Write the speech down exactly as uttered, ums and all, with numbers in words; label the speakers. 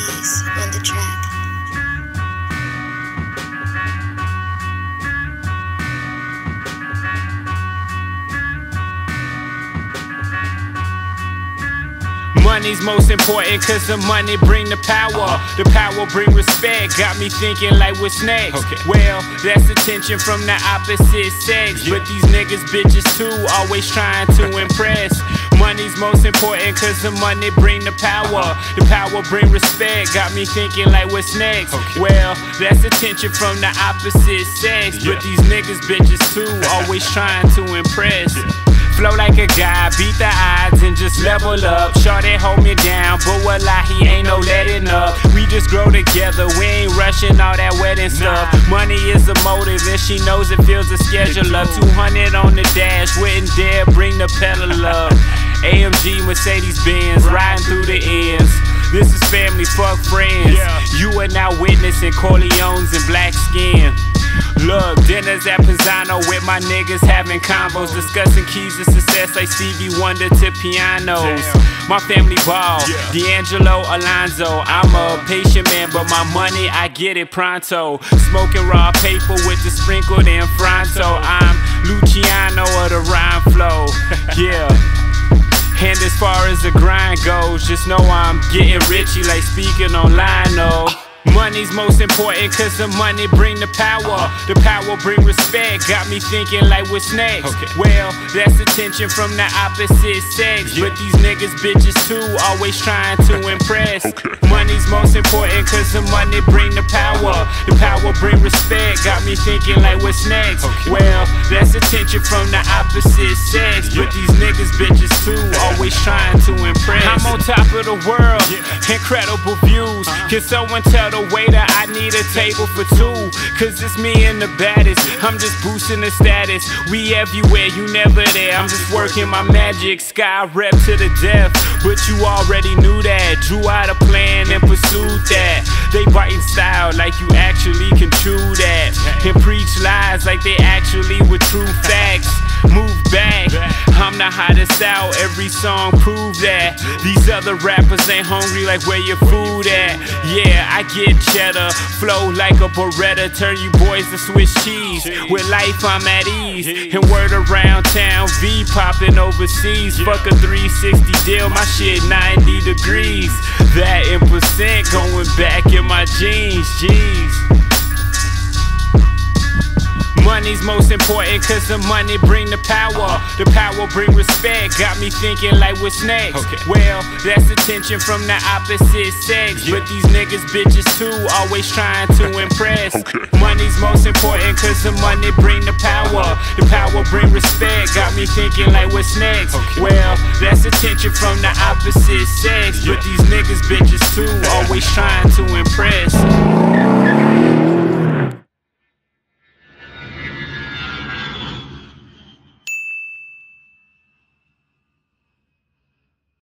Speaker 1: Keys on the track.
Speaker 2: Money's most important cause the money bring the power. The power bring respect, got me thinking like what's next. Okay. Well, that's attention from the opposite sex, yeah. But these niggas bitches too, always trying to impress. Money's most important cause the money bring the power. The power bring respect, got me thinking like what's next. Okay. Well, that's attention from the opposite sex, yeah. But these niggas bitches too, always trying to impress. Yeah. Flow like a guy, beat the odds and just level up. Shorty hold me down, but wallahi ain't no letting up. We just grow together, we ain't rushing all that wedding stuff. Money is a motive and she knows it feels a schedule up. two hundred on the dash, wouldn't dare bring the pedal up. A M G Mercedes Benz, riding through the ends. This is family, fuck friends. You are now witnessing Corleones and black skin. Look, dinners at Pisano with my niggas having combos, discussing keys to success like Stevie Wonder to pianos. Damn. My family ball, yeah. D'Angelo, Alonzo. I'm a patient man, but my money, I get it pronto. Smoking raw paper with the sprinkled in fronto. I'm Luciano of the rhyme flow, yeah. And as far as the grind goes, just know I'm getting richy like speaking on Lionel. Money's most important cause the money bring the power. The power bring respect, got me thinking like what's next. Okay. Well, that's attention from the opposite sex, yeah. But these niggas bitches too, always trying to impress. Okay. Money's most important cause the money bring the power. The power bring respect, got me thinking like what's next. Okay. Well, that's attention from the opposite sex, yeah. But these niggas bitches too, always trying to impress. I'm on top of the world, yeah. Incredible views. uh-huh. Can someone tell the waiter I need a table for two? Cause it's me and the baddest, I'm just boosting the status. We everywhere, you never there, I'm just working my magic. Sky rep to the death, but you already knew that. Drew out a plan and pursued that. They biting style like you actually can chew that, and preach lies like they actually were true facts. Move back, I'm the hottest out, every song prove that. These other rappers ain't hungry like where your food at. Yeah, I get cheddar, flow like a Beretta, turn you boys to Swiss cheese. With life I'm at ease, and word around town, V popping overseas. Fuck a three sixty deal, my shit ninety degrees. That in percent going back in my jeans, jeez. Money's most important cause the money bring the power. The power bring respect, got me thinking like what's next. Okay. Well, that's attention from the opposite sex, yeah. But these niggas bitches too, always trying to impress. Okay. Money's most important cause the money bring the power. The power bring respect, got me thinking like what's next. Okay. Well, that's attention from the opposite sex, yeah. But these niggas bitches too, always trying to impress.